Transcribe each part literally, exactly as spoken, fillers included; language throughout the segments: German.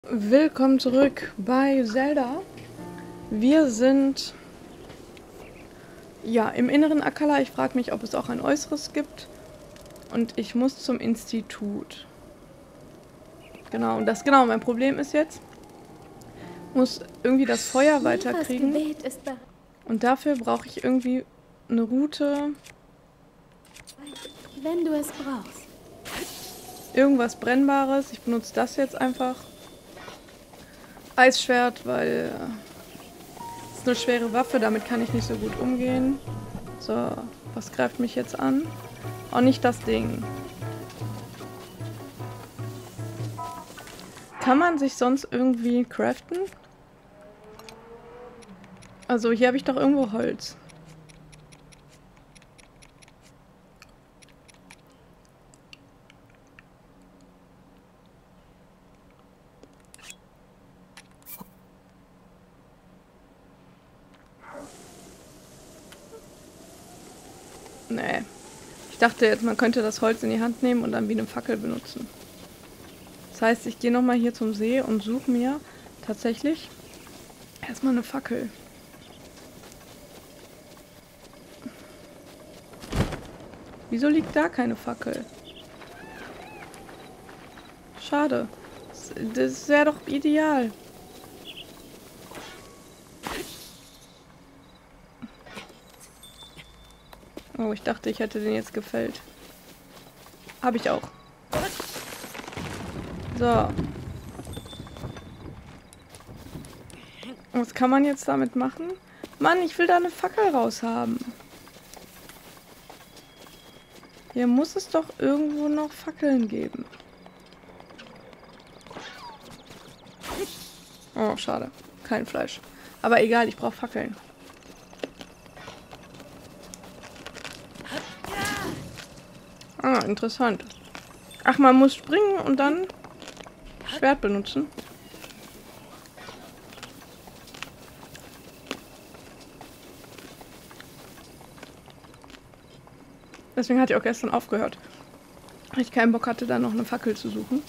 Willkommen zurück bei Zelda. Wir sind ja im inneren Akkala. Ich frage mich, ob es auch ein äußeres gibt. Und ich muss zum Institut. Genau, und das genau mein Problem ist jetzt. Ich muss irgendwie das Feuer weiterkriegen. Und dafür brauche ich irgendwie eine Route. Wenn du es brauchst. Irgendwas Brennbares. Ich benutze das jetzt einfach. Eisschwert, weil es ist eine schwere Waffe, damit kann ich nicht so gut umgehen. So, was greift mich jetzt an? Auch nicht das Ding. Kann man sich sonst irgendwie craften? Also hier habe ich doch irgendwo Holz. Nee. Ich dachte jetzt, man könnte das Holz in die Hand nehmen und dann wie eine Fackel benutzen. Das heißt, ich gehe nochmal hier zum See und suche mir tatsächlich erstmal eine Fackel. Wieso liegt da keine Fackel? Schade. Das, das wäre doch ideal. Oh, ich dachte, ich hätte den jetzt gefällt. Habe ich auch. So. Was kann man jetzt damit machen? Mann, ich will da eine Fackel raushaben. Hier muss es doch irgendwo noch Fackeln geben. Oh, schade. Kein Fleisch. Aber egal, ich brauche Fackeln. Ah, interessant. Ach, man muss springen und dann Schwert benutzen. Deswegen hatte ich auch gestern aufgehört. Weil ich keinen Bock hatte, da noch eine Fackel zu suchen.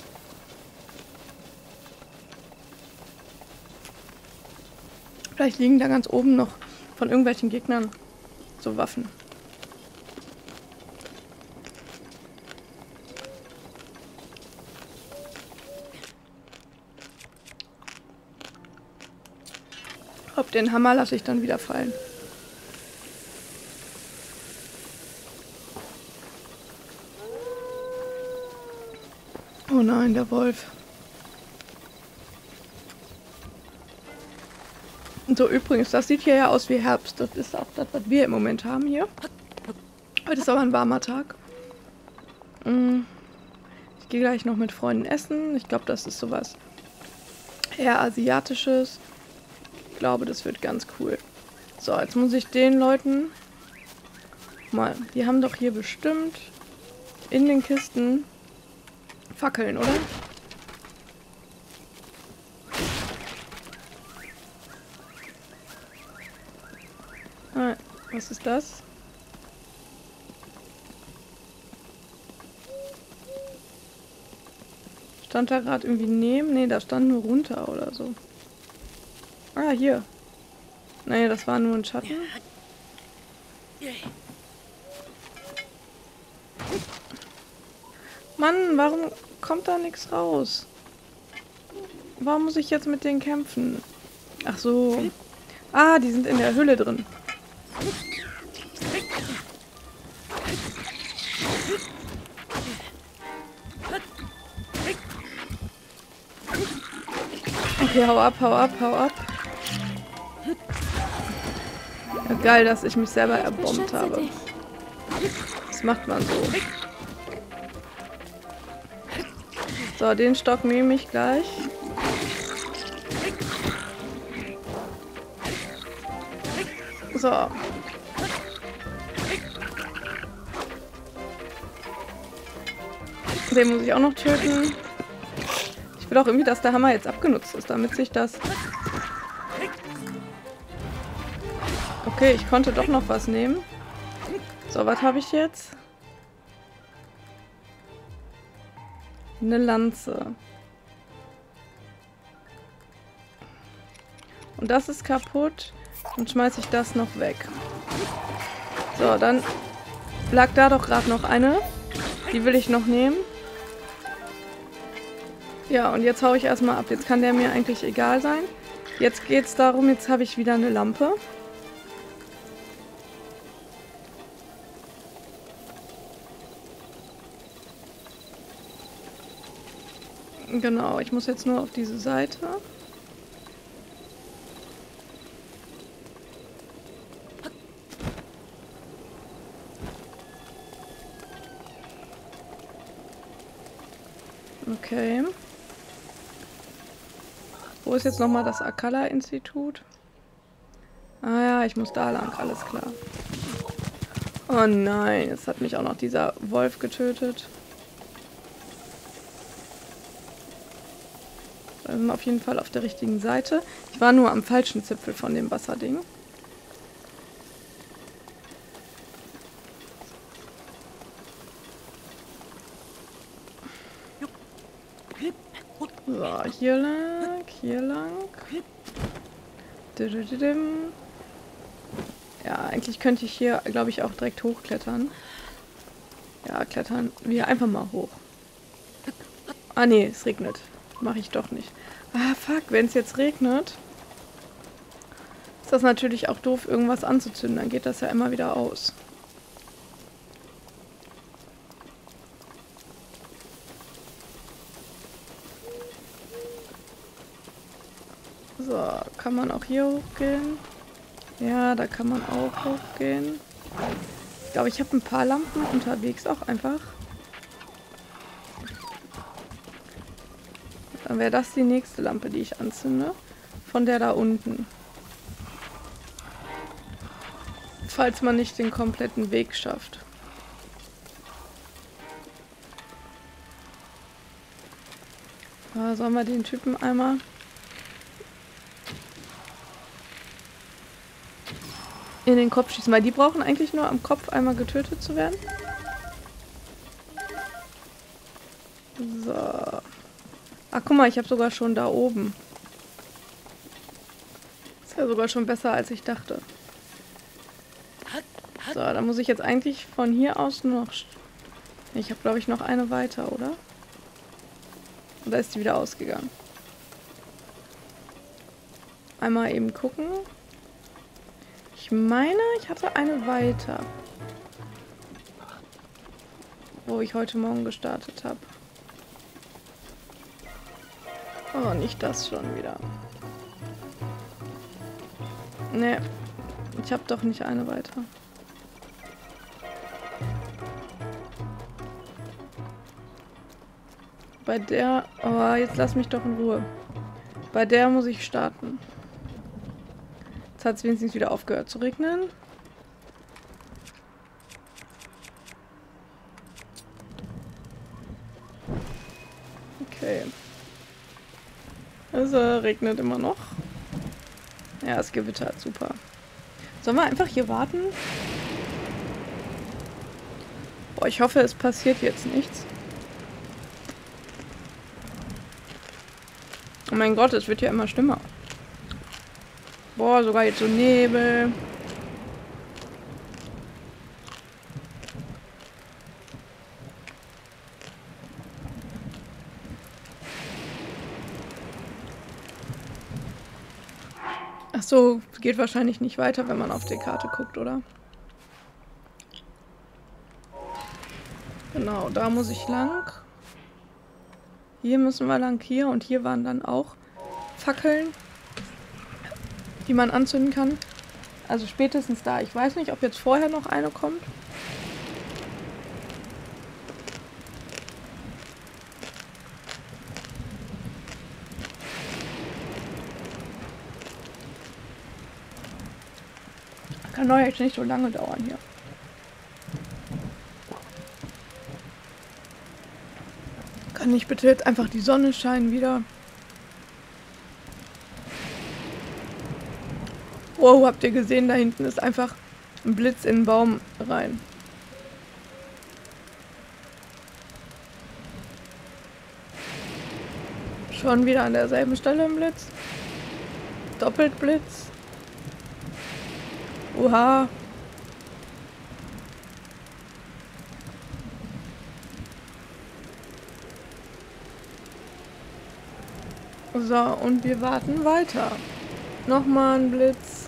Vielleicht liegen da ganz oben noch von irgendwelchen Gegnern so Waffen. Ob den Hammer lasse ich dann wieder fallen. Oh nein, der Wolf. So, übrigens, das sieht hier ja aus wie Herbst. Das ist auch das, was wir im Moment haben hier. Heute ist aber ein warmer Tag. Ich gehe gleich noch mit Freunden essen. Ich glaube, das ist sowas eher Asiatisches. Ich glaube, das wird ganz cool. So, jetzt muss ich den Leuten mal... Die haben doch hier bestimmt in den Kisten Fackeln, oder? Ah, was ist das? Stand da gerade irgendwie neben? Nee, da stand nur runter oder so. Ah, hier. Nee, das war nur ein Schatten. Mann, warum kommt da nichts raus? Warum muss ich jetzt mit denen kämpfen? Ach so. Ah, die sind in der Hülle drin. Okay, hau ab, hau ab, hau ab. Ja, geil, dass ich mich selber erbombt habe. Das macht man so. So, den Stock nehme ich gleich. So. Den muss ich auch noch töten. Ich will auch irgendwie, dass der Hammer jetzt abgenutzt ist, damit sich das... Okay, ich konnte doch noch was nehmen. So, was habe ich jetzt? Eine Lanze. Und das ist kaputt. Dann schmeiße ich das noch weg. So, dann lag da doch gerade noch eine. Die will ich noch nehmen. Ja, und jetzt haue ich erstmal ab. Jetzt kann der mir eigentlich egal sein. Jetzt geht es darum, jetzt habe ich wieder eine Lampe. Genau, ich muss jetzt nur auf diese Seite. Okay. Wo ist jetzt nochmal das Akala-Institut? Ah ja, ich muss da lang, alles klar. Oh nein, jetzt hat mich auch noch dieser Wolf getötet. Wir sind auf jeden Fall auf der richtigen Seite. Ich war nur am falschen Zipfel von dem Wasserding. So, hier lang, hier lang. Ja, eigentlich könnte ich hier, glaube ich, auch direkt hochklettern. Ja, klettern wir einfach mal hoch. Ah, nee, es regnet. Mache ich doch nicht. Ah, fuck, wenn es jetzt regnet, ist das natürlich auch doof, irgendwas anzuzünden. Dann geht das ja immer wieder aus. So, kann man auch hier hochgehen? Ja, da kann man auch hochgehen. Ich glaube, ich habe ein paar Lampen unterwegs auch einfach. Dann wäre das die nächste Lampe, die ich anzünde. Von der da unten. Falls man nicht den kompletten Weg schafft. Ah, sollen wir den Typen einmal... in den Kopf schießen, weil die brauchen eigentlich nur am Kopf einmal getötet zu werden. So. Ach, guck mal, ich habe sogar schon da oben. Ist ja sogar schon besser, als ich dachte. So, da muss ich jetzt eigentlich von hier aus nur noch... Ich habe, glaube ich, noch eine weiter, oder? Und da ist die wieder ausgegangen. Einmal eben gucken. Ich meine, ich hatte eine weiter. Wo ich heute Morgen gestartet habe. Oh, nicht das schon wieder. Ne, ich habe doch nicht eine weiter. Bei der... Oh, jetzt lass mich doch in Ruhe. Bei der muss ich starten. Jetzt hat es wenigstens wieder aufgehört zu regnen. Okay. Es äh, regnet immer noch. Ja, es gewittert. Super. Sollen wir einfach hier warten? Boah, ich hoffe, es passiert jetzt nichts. Oh mein Gott, es wird ja immer schlimmer. Boah, sogar jetzt so Nebel. Ach so, geht wahrscheinlich nicht weiter, wenn man auf die Karte guckt, oder? Genau, da muss ich lang. Hier müssen wir lang, hier. Und hier waren dann auch Fackeln, die man anzünden kann. Also spätestens da. Ich weiß nicht, ob jetzt vorher noch eine kommt. Kann doch jetzt nicht so lange dauern hier. Kann nicht bitte jetzt einfach die Sonne scheinen wieder? Wow, habt ihr gesehen, da hinten ist einfach ein Blitz in den Baum rein. Schon wieder an derselben Stelle ein Blitz. doppelt Blitz. Oha. So, und wir warten weiter. Nochmal ein Blitz.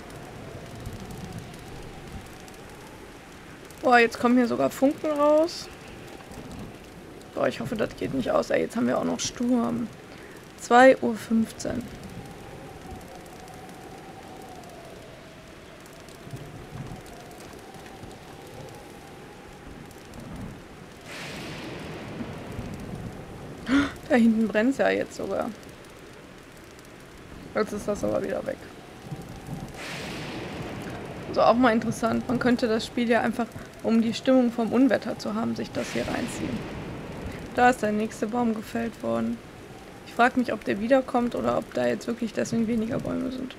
Boah, jetzt kommen hier sogar Funken raus. Boah, ich hoffe, das geht nicht aus. Ey, jetzt haben wir auch noch Sturm. zwei Uhr fünfzehn. Da hinten brennt es ja jetzt sogar. Jetzt ist das aber wieder weg. So, auch mal interessant. Man könnte das Spiel ja einfach, um die Stimmung vom Unwetter zu haben, sich das hier reinziehen. Da ist der nächste Baum gefällt worden. Ich frage mich, ob der wiederkommt oder ob da jetzt wirklich deswegen weniger Bäume sind.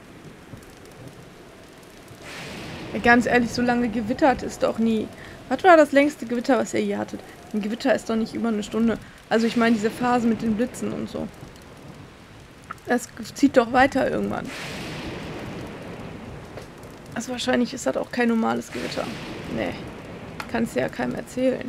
Ja, ganz ehrlich, so lange gewittert ist doch nie. Was war das längste Gewitter, was ihr je hattet? Ein Gewitter ist doch nicht über eine Stunde. Also ich meine diese Phase mit den Blitzen und so. Das zieht doch weiter irgendwann. Also wahrscheinlich ist das auch kein normales Gewitter. Nee, kannst du ja keinem erzählen.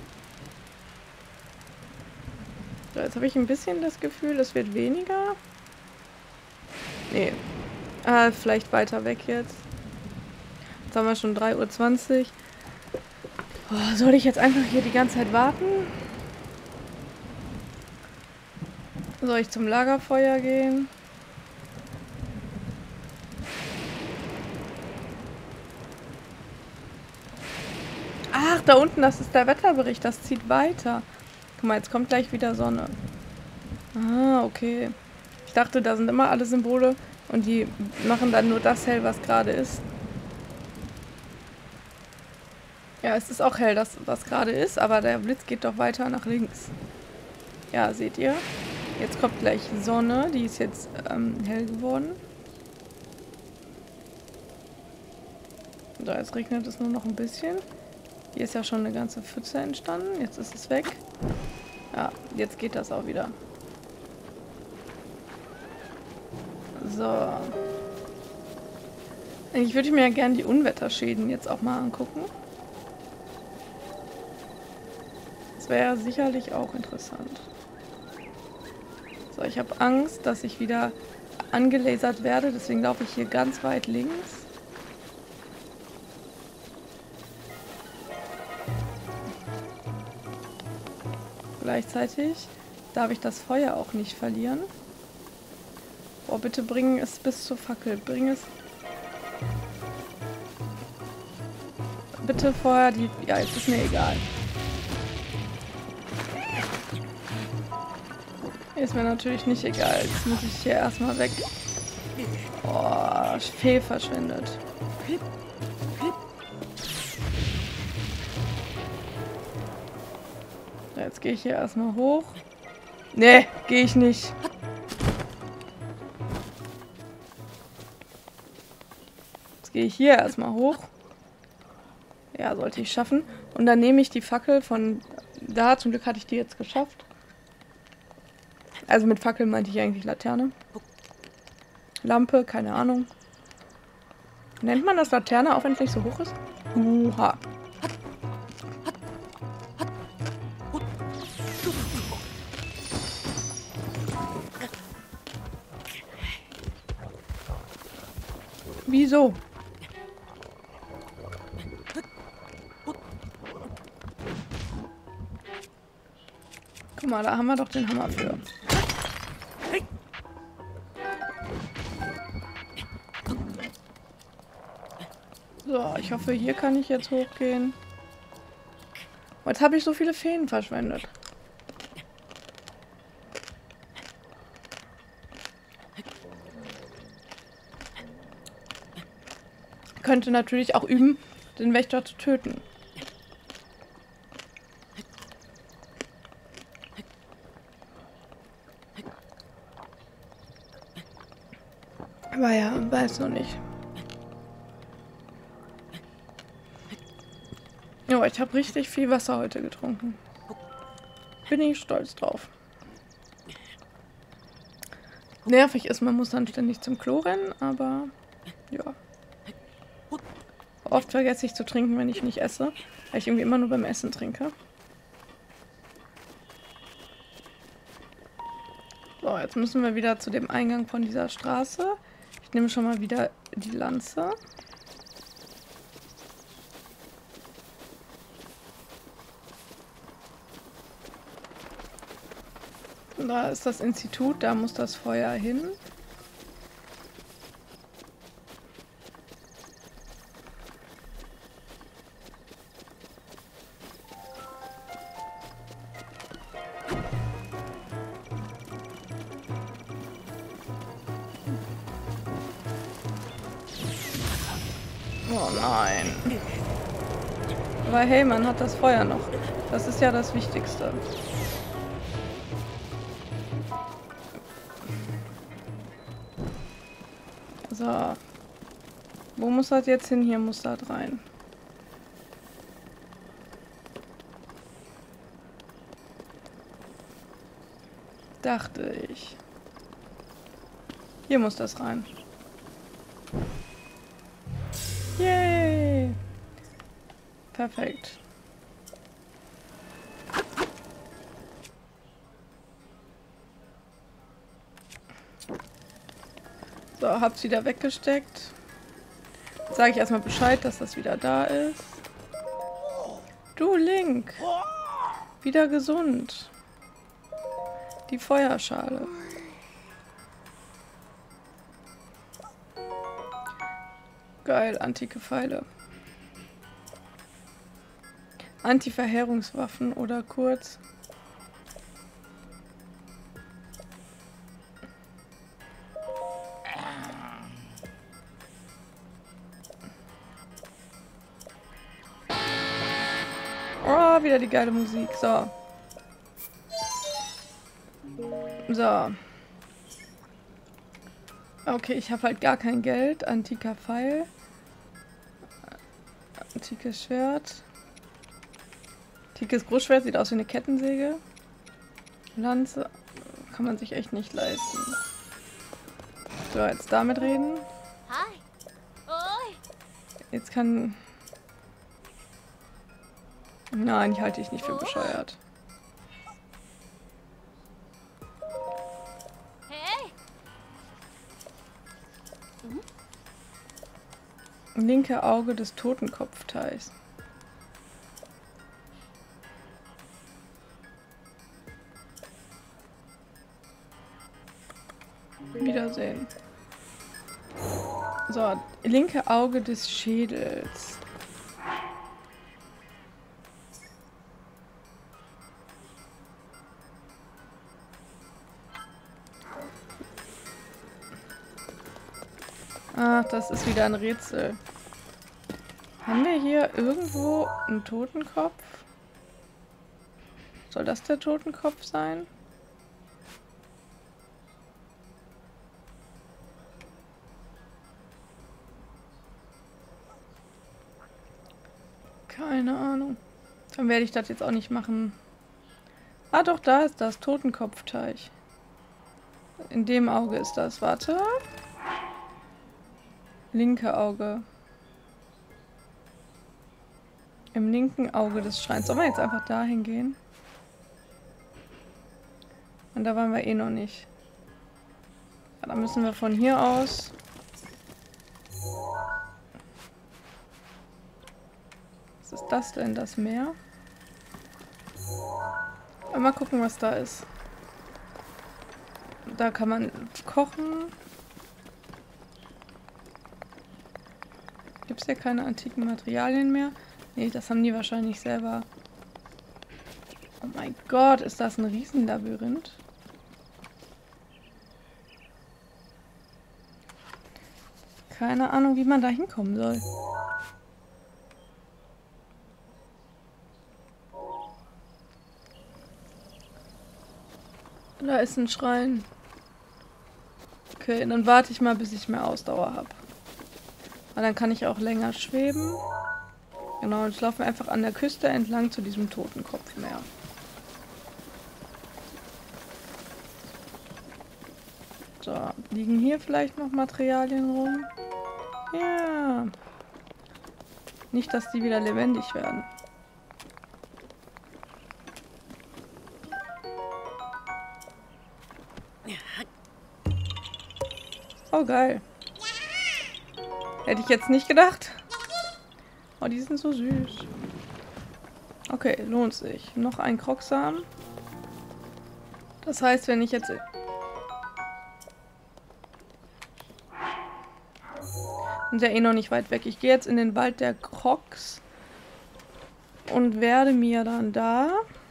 So, jetzt habe ich ein bisschen das Gefühl, es wird weniger. Nee. Ah, vielleicht weiter weg jetzt. Jetzt haben wir schon drei Uhr zwanzig. Oh, soll ich jetzt einfach hier die ganze Zeit warten? Soll ich zum Lagerfeuer gehen? Ach, da unten, das ist der Wetterbericht. Das zieht weiter. Guck mal, jetzt kommt gleich wieder Sonne. Ah, okay. Ich dachte, da sind immer alle Symbole und die machen dann nur das hell, was gerade ist. Ja, es ist auch hell, das, was gerade ist, aber der Blitz geht doch weiter nach links. Ja, seht ihr? Jetzt kommt gleich Sonne, die ist jetzt ähm, hell geworden. So, jetzt regnet es nur noch ein bisschen. Hier ist ja schon eine ganze Pfütze entstanden. Jetzt ist es weg. Ja, jetzt geht das auch wieder. So. Ich würde mir ja gerne die Unwetterschäden jetzt auch mal angucken. Das wäre ja sicherlich auch interessant. So, ich habe Angst, dass ich wieder angelasert werde. Deswegen laufe ich hier ganz weit links. Gleichzeitig darf ich das Feuer auch nicht verlieren. Oh, bitte bring es bis zur Fackel. Bring es... Bitte vorher die... Ja, jetzt ist mir egal. Ist mir natürlich nicht egal. Jetzt muss ich hier erstmal weg. Oh, Fehl verschwendet. Jetzt gehe ich hier erstmal hoch. Nee, gehe ich nicht. Jetzt gehe ich hier erstmal hoch. Ja, sollte ich schaffen. Und dann nehme ich die Fackel von da. Zum Glück hatte ich die jetzt geschafft. Also mit Fackel meinte ich eigentlich Laterne. Lampe, keine Ahnung. Nennt man das Laterne, auch wenn es nicht so hoch ist? Uha. Wieso? Guck mal, da haben wir doch den Hammer für. So, ich hoffe, hier kann ich jetzt hochgehen. Und jetzt habe ich so viele Feen verschwendet. Könnte natürlich auch üben, den Wächter zu töten. Aber ja, weiß noch nicht. Ja, ich habe richtig viel Wasser heute getrunken. Bin ich stolz drauf. nervig ist, man muss dann ständig zum Klo rennen, aber ja. Oft vergesse ich zu trinken, wenn ich nicht esse, weil ich irgendwie immer nur beim Essen trinke. So, jetzt müssen wir wieder zu dem Eingang von dieser Straße. Ich nehme schon mal wieder die Lanze. Da ist das Institut, da muss das Feuer hin. Oh nein. Aber hey, man hat das Feuer noch. Das ist ja das Wichtigste. So. Wo muss das jetzt hin? Hier muss das rein. Dachte ich. Hier muss das rein. Yay! Perfekt. So, hab's wieder weggesteckt. Sage ich erstmal Bescheid, dass das wieder da ist. Du, Link! Wieder gesund. Die Feuerschale. Geil, antike Pfeile. Anti-Verheerungswaffen oder kurz. Oh, wieder die geile Musik. So. So. Okay, ich habe halt gar kein Geld. Antiker Pfeil. Antikes Schwert. Antikes Großschwert, sieht aus wie eine Kettensäge. Lanze. Kann man sich echt nicht leisten. So, jetzt damit reden. Jetzt kann... Nein, die halte ich nicht für bescheuert. Linke Auge des Totenkopfteichs. Wiedersehen. So, linke Auge des Schädels. Ach, das ist wieder ein Rätsel. Haben wir hier irgendwo einen Totenkopf? Soll das der Totenkopf sein? Keine Ahnung. Dann werde ich das jetzt auch nicht machen. Ah doch, da ist das Totenkopfteich. In dem Auge ist das. Warte. Linke Auge. Im linken Auge des Schreins. Sollen wir jetzt einfach dahin gehen? Und da waren wir eh noch nicht. Ja, dann müssen wir von hier aus... Was ist das denn? Das Meer? Mal gucken, was da ist. Da kann man kochen. Gibt es hier keine antiken Materialien mehr? Nee, das haben die wahrscheinlich selber. Oh mein Gott, ist das ein Riesenlabyrinth? Keine Ahnung, wie man da hinkommen soll. Da ist ein Schrein. Okay, dann warte ich mal, bis ich mehr Ausdauer habe. Und dann kann ich auch länger schweben. Genau, und laufen wir einfach an der Küste entlang zu diesem Totenkopfmeer. So, liegen hier vielleicht noch Materialien rum? Ja. Nicht, dass die wieder lebendig werden. Oh, geil. Hätte ich jetzt nicht gedacht. Oh, die sind so süß. Okay, lohnt sich. Noch ein Krogsamen. Das heißt, wenn ich jetzt... Sind ja eh noch nicht weit weg. Ich gehe jetzt in den Wald der Krogs und werde mir dann da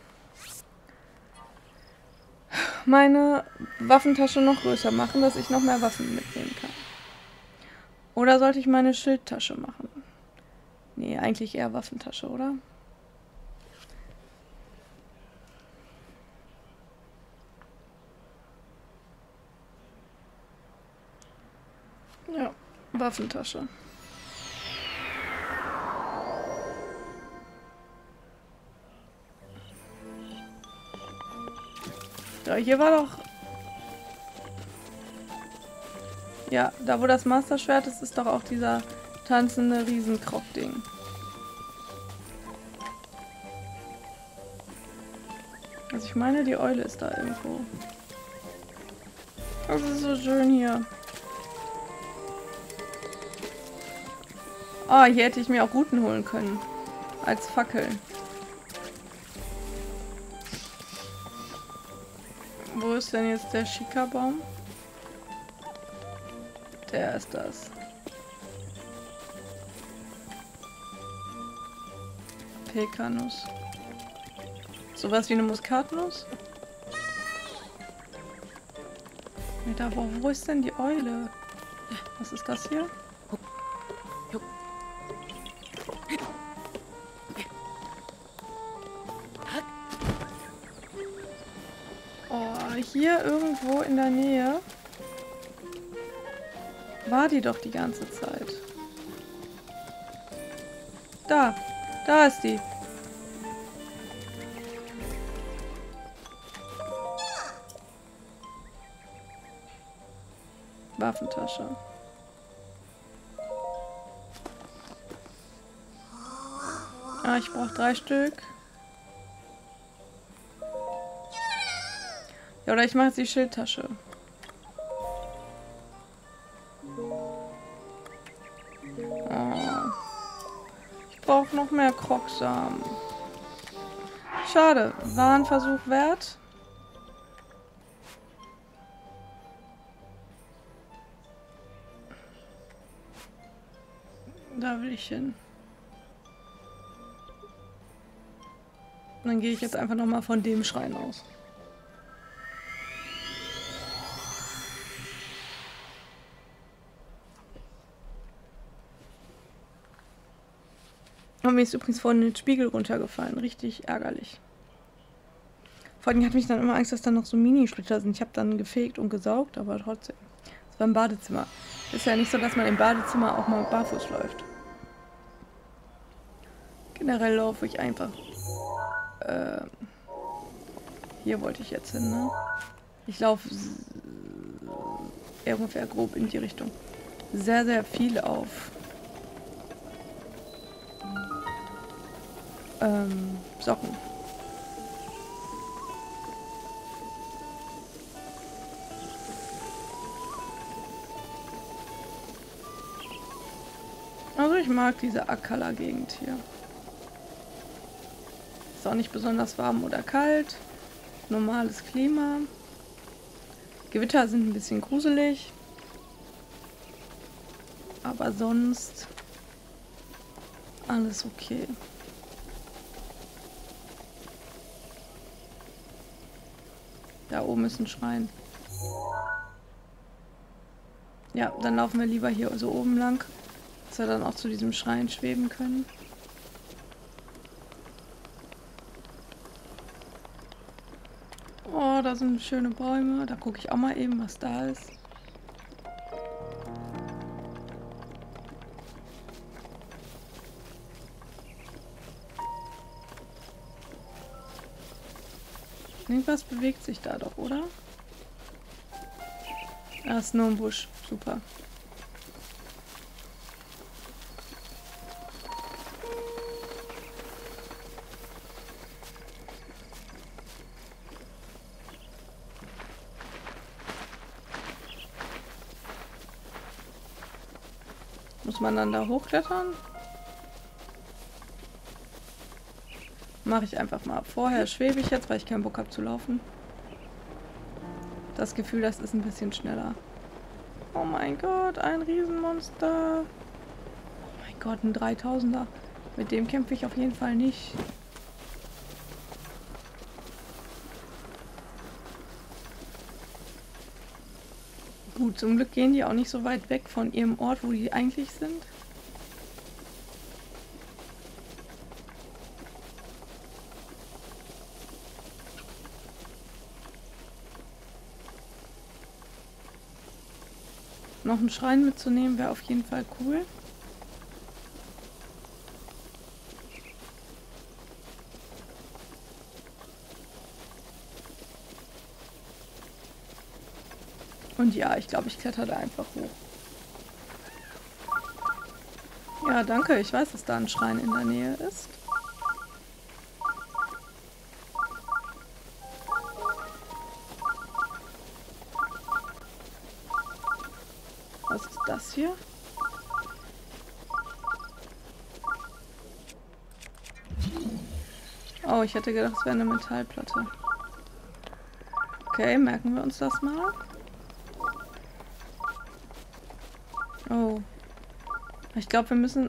meine Waffentasche noch größer machen, dass ich noch mehr Waffen mitnehmen kann. Oder sollte ich meine Schildtasche machen? Nee, eigentlich eher Waffentasche, oder? Ja, Waffentasche. Ja, hier war doch... Ja, da wo das Masterschwert ist, ist doch auch dieser tanzende Riesenkrog-Ding. Also ich meine, die Eule ist da irgendwo. Das ist so schön hier. Oh, hier hätte ich mir auch Ruten holen können. Als Fackeln. Wo ist denn jetzt der Schikabaum? Der ist das. Pekanuss. Sowas wie eine Muskatnuss? Nee, da, wo, wo ist denn die Eule? Was ist das hier? Oh, hier irgendwo in der Nähe war die doch die ganze Zeit. Da, da ist die. Waffentasche. Ah, ich brauche drei Stück. Ja, oder ich mache jetzt die Schildtasche. Oh. Ich brauche noch mehr Krogsamen. Schade. War ein Versuch wert. Da will ich hin. Und dann gehe ich jetzt einfach nochmal von dem Schrein aus. Und mir ist übrigens vorhin den Spiegel runtergefallen. Richtig ärgerlich. Vor allem hat mich dann immer Angst, dass da noch so Mini-Splitter sind. Ich habe dann gefegt und gesaugt, aber trotzdem. Das war im Badezimmer. Ist ja nicht so, dass man im Badezimmer auch mal barfuß läuft. Generell laufe ich einfach. Äh, hier wollte ich jetzt hin, ne? Ich laufe ungefähr grob in die Richtung. Sehr, sehr viel auf ähm, Socken. Also ich mag diese Akala-Gegend hier. Ist auch nicht besonders warm oder kalt. Normales Klima. Gewitter sind ein bisschen gruselig. Aber sonst alles okay. Da oben ist ein Schrein. Ja, dann laufen wir lieber hier so oben lang, dass wir dann auch zu diesem Schrein schweben können. Oh, da sind schöne Bäume. Da gucke ich auch mal eben, was da ist. Irgendwas bewegt sich da doch, oder? Ah, ist nur ein Busch. Super. Muss man dann da hochklettern? Mache ich einfach mal. Vorher schwebe ich jetzt, weil ich keinen Bock habe zu laufen. Das Gefühl, das ist ein bisschen schneller. Oh mein Gott, ein Riesenmonster. Oh mein Gott, ein dreitausender. Mit dem kämpfe ich auf jeden Fall nicht. Gut, zum Glück gehen die auch nicht so weit weg von ihrem Ort, wo die eigentlich sind. Noch einen Schrein mitzunehmen wäre auf jeden Fall cool. Und ja, ich glaube, ich kletter da einfach hoch. Ja, danke. Ich weiß, dass da ein Schrein in der Nähe ist. Was ist das hier? Oh, ich hätte gedacht, es wäre eine Metallplatte. Okay, merken wir uns das mal. Oh. Ich glaube, wir müssen...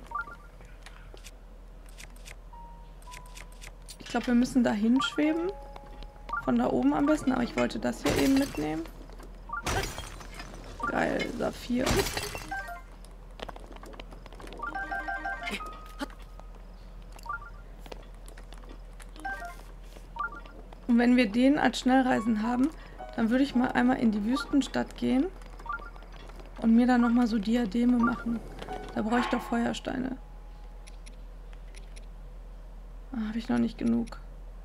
Ich glaube, wir müssen da hinschweben. Von da oben am besten. Aber ich wollte das hier eben mitnehmen. Geil, Saphir. Und wenn wir den als Schnellreisen haben, dann würde ich mal einmal in die Wüstenstadt gehen und mir dann nochmal so Diademe machen. Da brauche ich doch Feuersteine. Ah, habe ich noch nicht genug.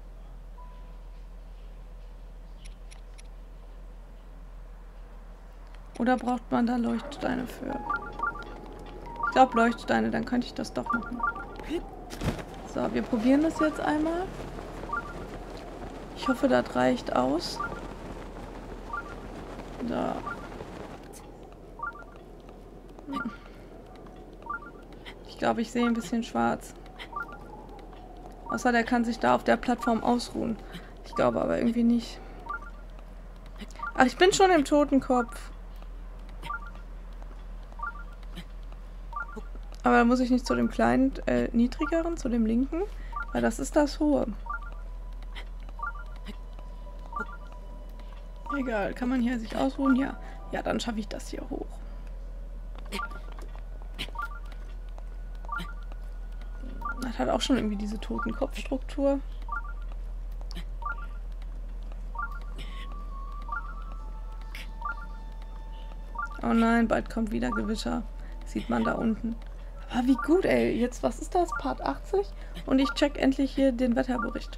Oder braucht man da Leuchtsteine für? Ich glaube Leuchtsteine, dann könnte ich das doch machen. So, wir probieren das jetzt einmal. Ich hoffe, das reicht aus. Da. Ich glaube, ich sehe ein bisschen schwarz. Außer der kann sich da auf der Plattform ausruhen. Ich glaube aber irgendwie nicht. Ach, ich bin schon im Totenkopf. Aber da muss ich nicht zu dem kleinen, äh, niedrigeren, zu dem linken, weil das ist das hohe. Egal, kann man hier sich ausruhen? Ja. Ja, dann schaffe ich das hier hoch. Das hat auch schon irgendwie diese Totenkopfstruktur. Oh nein, bald kommt wieder Gewitter. Sieht man da unten. Aber wie gut, ey. Jetzt, was ist das? Part achtzig? Und ich check endlich hier den Wetterbericht.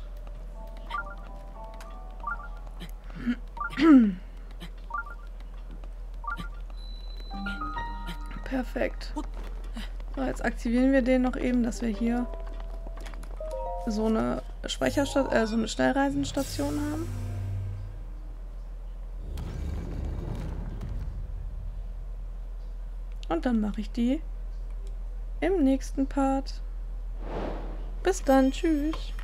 Perfekt. So, jetzt aktivieren wir den noch eben, dass wir hier so eine Speicherstation, äh, so eine Schnellreisenstation haben. Und dann mache ich die im nächsten Part. Bis dann, tschüss.